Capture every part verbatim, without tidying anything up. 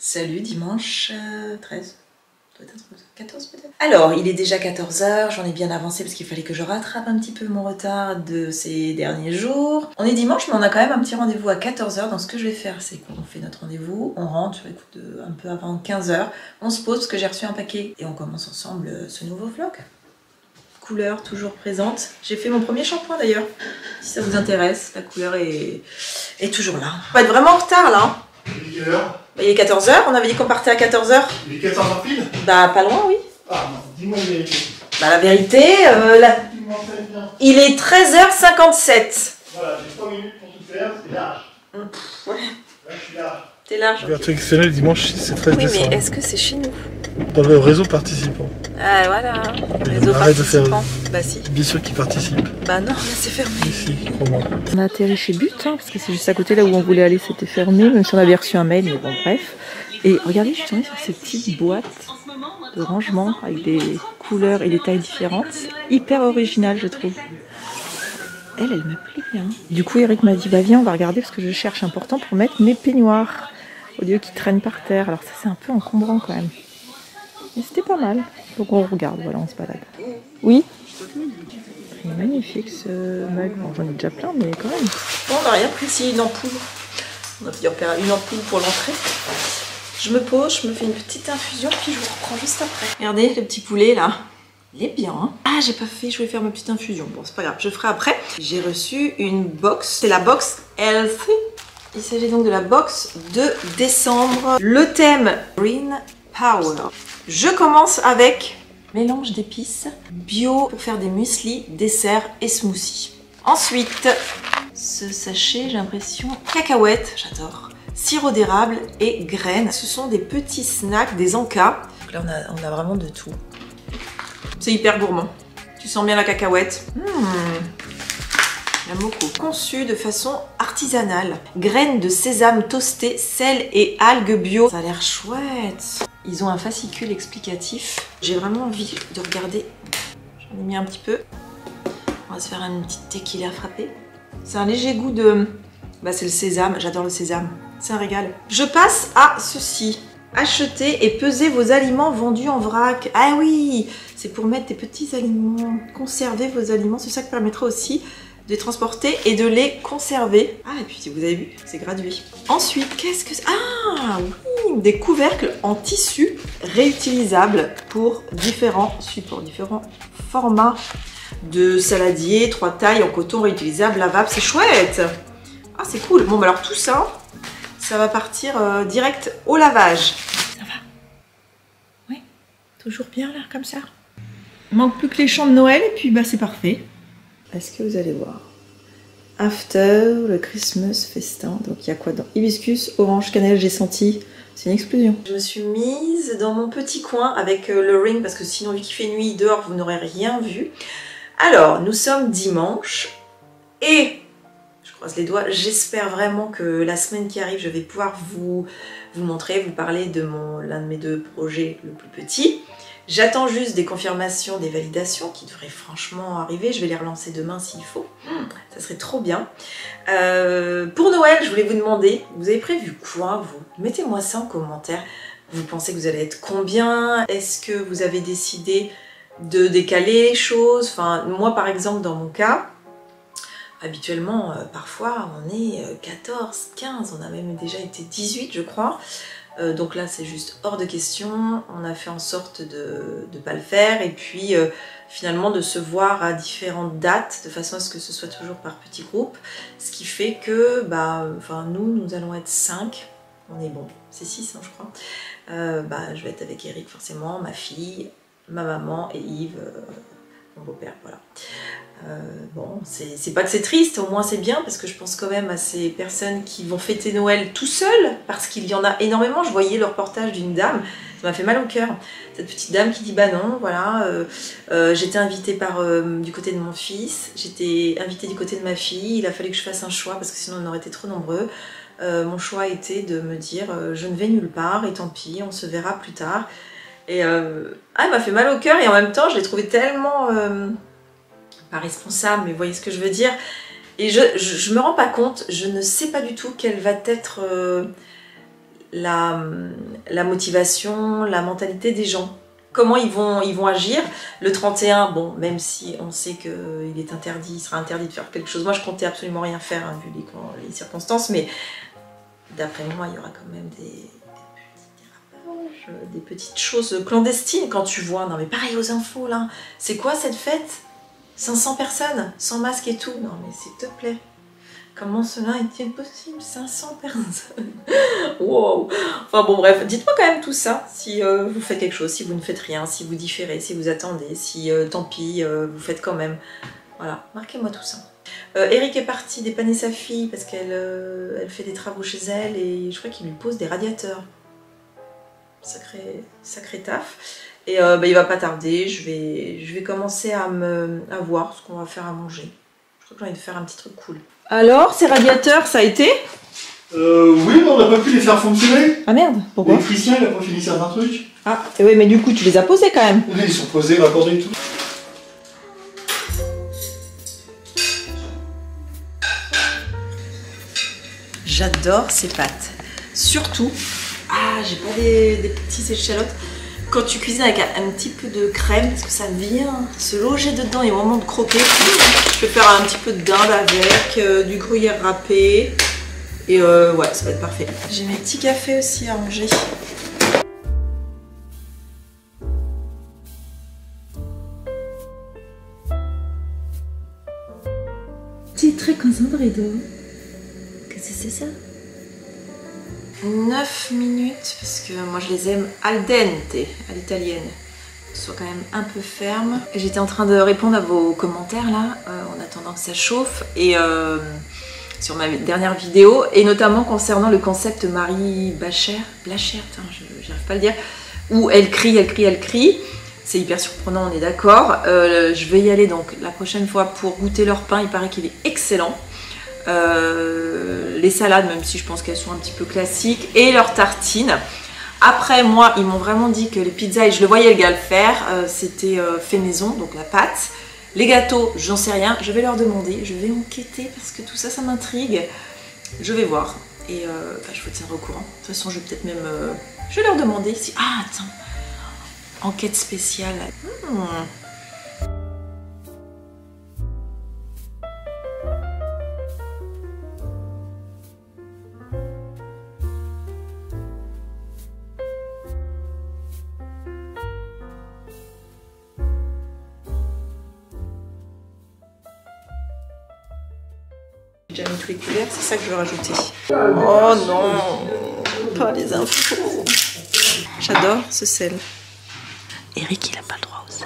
Salut, dimanche euh, treize, quatorze peut-être. Alors, il est déjà quatorze heures, j'en ai bien avancé parce qu'il fallait que je rattrape un petit peu mon retard de ces derniers jours. On est dimanche, mais on a quand même un petit rendez-vous à quatorze heures, donc ce que je vais faire, c'est qu'on fait notre rendez-vous, on rentre, écoute, un peu avant quinze heures, on se pose parce que j'ai reçu un paquet et on commence ensemble ce nouveau vlog. Couleur toujours présente. J'ai fait mon premier shampoing d'ailleurs, si ça vous intéresse, la couleur est, est toujours là. On va être vraiment en retard là. Il est quelle heure? Bah, il est quatorze heures, on avait dit qu'on partait à quatorze heures. Il est quatorze heures pile? Bah pas loin, oui. Ah non, dis-moi la vérité. Bah la vérité, euh, la... il est treize heures cinquante-sept. Voilà, j'ai trois minutes pour tout faire, c'est large. Mmh, pff, ouais. Là je suis large. T'es large. Ouverture exceptionnelle dimanche, c'est treize Oui, décembre. mais est-ce que c'est chez nous? Dans le réseau participant. Ah voilà, réseau arrête de faire- participant. Bah si. Bien sûr qu'ils participent. Bah non, là c'est fermé. Ici, crois-moi. On a atterri chez But, hein, parce que c'est juste à côté là où on voulait aller, c'était fermé, même si on avait reçu un mail, mais bon bref. Et regardez, je suis tombée sur ces petites boîtes de rangement avec des couleurs et des tailles différentes. Hyper original, je trouve. Elle, elle me plaît bien. Du coup, Eric m'a dit, bah viens, on va regarder parce que je cherche important pour mettre mes peignoirs au lieu qu'ils traînent par terre. Alors ça, c'est un peu encombrant quand même. Mais c'était pas mal. Donc on regarde, voilà, on se balade. Oui? Il est magnifique ce mug. Bon, j'en ai déjà plein, mais quand même. Bon, on n'a rien pris ici, une ampoule. On a fait une ampoule pour l'entrée. Je me pose, je me fais une petite infusion, puis je vous reprends juste après. Regardez le petit poulet là. Il est bien, hein. Ah, j'ai pas fait, je voulais faire ma petite infusion. Bon, c'est pas grave, je ferai après. J'ai reçu une box, c'est la box Healthy. Il s'agit donc de la box de décembre. Le thème Green Power. Je commence avec mélange d'épices bio pour faire des mueslis, desserts et smoothies. Ensuite, ce sachet, j'ai l'impression, cacahuètes, j'adore, sirop d'érable et graines. Ce sont des petits snacks, des encas. Donc là, on a, on a vraiment de tout. C'est hyper gourmand. Tu sens bien la cacahuète. Mmh. J'aime beaucoup. Conçu de façon artisanale. Graines de sésame toastées, sel et algues bio. Ça a l'air chouette. Ils ont un fascicule explicatif. J'ai vraiment envie de regarder. J'en ai mis un petit peu. On va se faire une petite tequila frappée. C'est un léger goût de... Bah c'est le sésame, j'adore le sésame. C'est un régal. Je passe à ceci. Achetez et pesez vos aliments vendus en vrac. Ah oui, c'est pour mettre des petits aliments. Conservez vos aliments. C'est ça qui permettra aussi de les transporter et de les conserver. Ah, et puis vous avez vu, c'est gradué. Ensuite, qu'est-ce que c'est? Ah oui, des couvercles en tissu réutilisables pour différents supports, différents formats de saladier, trois tailles en coton réutilisable, lavable. C'est chouette. Ah, c'est cool. Bon, bah alors tout ça, ça va partir euh, direct au lavage. Ça va? Oui, toujours bien là, comme ça. Il manque plus que les chants de Noël et puis bah c'est parfait. Est-ce que vous allez voir? After, le Christmas festin. Donc il y a quoi dedans? Hibiscus, orange, cannelle, j'ai senti. C'est une explosion. Je me suis mise dans mon petit coin avec le ring parce que sinon, vu qu'il fait nuit dehors, vous n'aurez rien vu. Alors, nous sommes dimanche et je croise les doigts. J'espère vraiment que la semaine qui arrive, je vais pouvoir vous, vous montrer, vous parler de mon l'un de mes deux projets le plus petit. J'attends juste des confirmations, des validations qui devraient franchement arriver. Je vais les relancer demain s'il faut. Ça serait trop bien. Euh, pour Noël, je voulais vous demander, vous avez prévu quoi vous? Mettez-moi ça en commentaire. Vous pensez que vous allez être combien? Est-ce que vous avez décidé de décaler les choses? Enfin, moi par exemple, dans mon cas, habituellement, euh, parfois on est quatorze, quinze, on a même déjà été dix-huit je crois. Euh, donc là c'est juste hors de question, on a fait en sorte de ne pas le faire et puis euh, finalement de se voir à différentes dates de façon à ce que ce soit toujours par petits groupes, ce qui fait que bah, enfin, nous, nous allons être cinq, on est bon, c'est six hein, je crois, euh, bah, je vais être avec Eric forcément, ma fille, ma maman et Yves, euh, mon beau-père, voilà. Euh, bon, c'est pas que c'est triste, au moins c'est bien parce que je pense quand même à ces personnes qui vont fêter Noël tout seuls parce qu'il y en a énormément. Je voyais le reportage d'une dame, ça m'a fait mal au cœur. Cette petite dame qui dit bah non, voilà, euh, euh, j'étais invitée par, euh, du côté de mon fils, j'étais invitée du côté de ma fille, il a fallu que je fasse un choix parce que sinon on aurait été trop nombreux. Euh, mon choix était de me dire euh, je ne vais nulle part et tant pis, on se verra plus tard. Et euh, ah, elle m'a fait mal au cœur et en même temps je l'ai trouvé tellement... Euh, pas responsable, mais vous voyez ce que je veux dire. Et je, je, je me rends pas compte, je ne sais pas du tout quelle va être euh, la, la motivation, la mentalité des gens. Comment ils vont, ils vont agir. Le trente et un, bon, même si on sait qu'il est interdit, il sera interdit de faire quelque chose. Moi, je comptais absolument rien faire, hein, vu les, les circonstances, mais d'après moi, il y aura quand même des, des petits dérapages, des petites choses clandestines quand tu vois. Non, mais pareil aux infos, là. C'est quoi cette fête? cinq cents personnes, sans masque et tout. Non, mais s'il te plaît. Comment cela est-il possible? cinq cents personnes. Wow. Enfin bon bref, dites-moi quand même tout ça, si euh, vous faites quelque chose, si vous ne faites rien, si vous différez, si vous attendez, si euh, tant pis, euh, vous faites quand même. Voilà, marquez-moi tout ça. Euh, Eric est parti dépanner sa fille parce qu'elle euh, elle fait des travaux chez elle et je crois qu'il lui pose des radiateurs. Sacré, sacré taf. Et euh, bah, il va pas tarder, je vais, je vais commencer à, me, à voir ce qu'on va faire à manger. Je crois que j'ai envie de faire un petit truc cool. Alors, ces radiateurs, ça a été? Euh, oui, mais on n'a pas pu les faire fonctionner. Ah merde, pourquoi? L'électricien, il a pas fini certains trucs. Ah, et oui, mais du coup, tu les as posés quand même. Oui, ils sont posés, raccordés et tout. J'adore ces pâtes. Surtout, ah, j'ai pas des, des petites échalotes. Quand tu cuisines avec un, un petit peu de crème, parce que ça vient se loger dedans et au moment de croquer, je vais faire un petit peu de dinde avec, euh, du gruyère râpé. Et euh, ouais, ça va être parfait. J'ai mes petits cafés aussi à ranger. Tu es très concentré, toi. Qu'est-ce que c'est ça? neuf minutes, parce que moi je les aime al dente, à l'italienne. Soit quand même un peu ferme. J'étais en train de répondre à vos commentaires là, euh, en attendant que ça chauffe, et euh, sur ma dernière vidéo, et notamment concernant le concept Marie Blacher, Blacher, j'arrive pas à le dire, où elle crie, elle crie, elle crie. C'est hyper surprenant, on est d'accord. Euh, je vais y aller donc la prochaine fois pour goûter leur pain, il paraît qu'il est excellent. Euh, les salades, même si je pense qu'elles sont un petit peu classiques, et leurs tartines. Après, moi, ils m'ont vraiment dit que les pizzas, et je le voyais le gars le faire, euh, c'était euh, fait maison, donc la pâte. Les gâteaux, j'en sais rien, je vais leur demander, je vais enquêter parce que tout ça, ça m'intrigue. Je vais voir et euh, bah, je vous tiendrai au courant. De toute façon, je vais peut-être même, euh, je vais leur demander si... Ah, attends, enquête spéciale. Hmm. J'ai déjà mis tous les couverts, c'est ça que je veux rajouter. Oh non, pas les infos. J'adore ce sel. Eric, il n'a pas le droit au sel.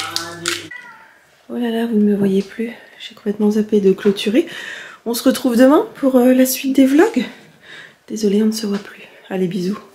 Oh là là, vous ne me voyez plus. J'ai complètement zappé de clôturer. On se retrouve demain pour euh, la suite des vlogs. Désolée, on ne se voit plus. Allez, bisous.